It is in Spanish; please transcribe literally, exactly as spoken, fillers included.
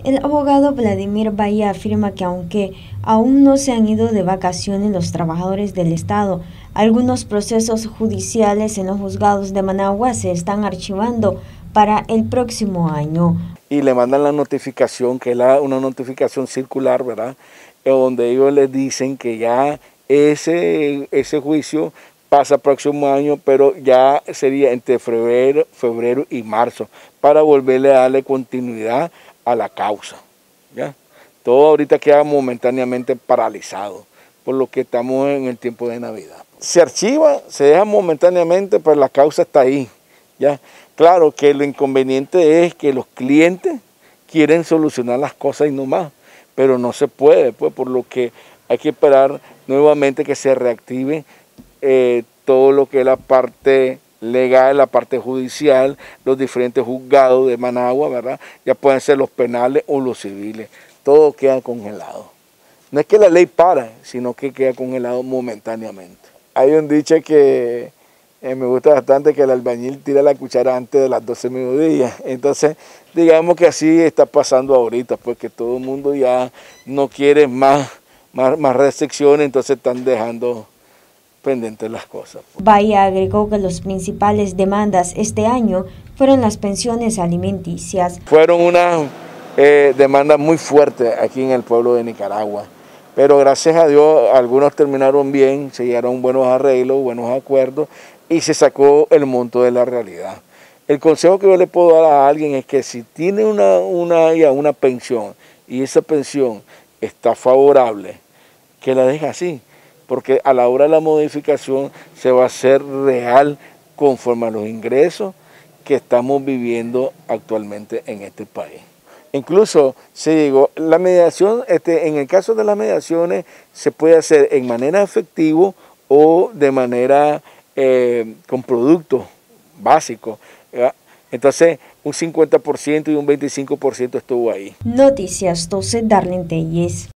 El abogado Vladimir Bahía afirma que aunque aún no se han ido de vacaciones los trabajadores del Estado, algunos procesos judiciales en los juzgados de Managua se están archivando para el próximo año. Y le mandan la notificación, que es la, una notificación circular, ¿verdad? Donde ellos les dicen que ya ese, ese juicio pasa próximo año, pero ya sería entre febrero, febrero y marzo, para volverle a darle continuidad a la causa, ¿ya? Todo ahorita queda momentáneamente paralizado, por lo que estamos en el tiempo de Navidad. Se archiva, se deja momentáneamente, pero la causa está ahí, ¿ya? Claro que lo inconveniente es que los clientes quieren solucionar las cosas y no más, pero no se puede, pues, por lo que hay que esperar nuevamente que se reactive eh, todo lo que es la parte legal, la parte judicial, los diferentes juzgados de Managua, ¿verdad? Ya pueden ser los penales o los civiles, todo queda congelado. No es que la ley para, sino que queda congelado momentáneamente. Hay un dicho que eh, me gusta bastante, que el albañil tira la cuchara antes de las doce del mediodía. Entonces, digamos que así está pasando ahorita, porque todo el mundo ya no quiere más, más, más restricciones, entonces están dejando pendientes las cosas. Bahía agregó que las principales demandas este año fueron las pensiones alimenticias. Fueron unas eh, demandas muy fuertes aquí en el pueblo de Nicaragua, pero gracias a Dios algunos terminaron bien, se llegaron buenos arreglos, buenos acuerdos y se sacó el monto de la realidad. El consejo que yo le puedo dar a alguien es que si tiene una, una, ya una pensión y esa pensión está favorable, que la deje así, porque a la hora de la modificación se va a hacer real conforme a los ingresos que estamos viviendo actualmente en este país. Incluso, se digo, la mediación, este, en el caso de las mediaciones, se puede hacer en manera efectiva o de manera eh, con productos básicos, ¿verdad? Entonces, un cincuenta por ciento y un veinticinco por ciento estuvo ahí. Noticias doce, Darlene Telles.